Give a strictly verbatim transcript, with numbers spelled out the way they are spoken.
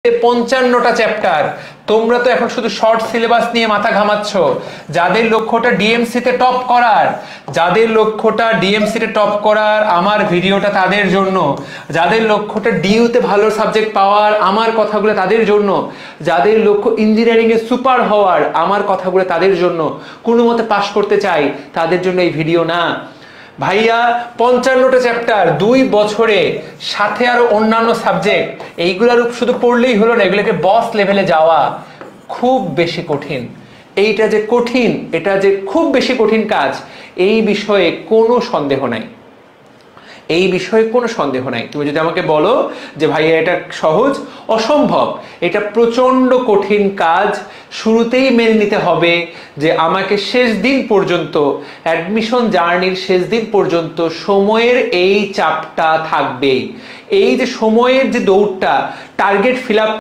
পঞ্চান্নটা chapter. তোমরা তো এখন শুধু শর্ট সিলেবাস নিয়ে মাথা ঘামাচ্ছ। যাদের লক্ষ্যটা ডিএমসি তে টপ করার, যাদের লক্ষ্যটা ডিএমসি তে টপ করার, আমার ভিডিওটা তাদের জন্য। যাদের লক্ষ্যটা ডিইউ তে ভালো সাবজেক্ট পাওয়ার, আমার কথাগুলো তাদের জন্য। যাদের লক্ষ্য ইঞ্জিনিয়ারিং এ সুপার হওয়ার, আমার কথাগুলো তাদের জন্য। কোনো মতে পাস করতে চাই, তাদের জন্য এই ভিডিও না। ভাইয়া পঞ্চান্নটা চ্যাপ্টার দুই বছরে, সাথে আরো অন্যান্য সাবজেক্ট, এইগুলোর শুধু পড়লেই হলো না, এগুলোকে বস লেভেলে যাওয়া খুব বেশি কঠিন। এইটা যে কঠিন, এটা যে খুব বেশি কঠিন কাজ, এই বিষয়ে কোনো সন্দেহ নাই, এই বিষয়ে কোনো সন্দেহ নাই। তুমি যদি আমাকে বলো যে ভাইয়া এটা সহজ, অসম্ভব, এটা প্রচন্ড কঠিন কাজ। শুরুতেই মেনে নিতে হবে যে আমাকে শেষ দিন পর্যন্ত, অ্যাডমিশন জার্নির শেষ দিন পর্যন্ত সময়ের এই চাপটা থাকবে। এই যে সময়ের যে দৌড়টা, টার্গেট ফিল আপ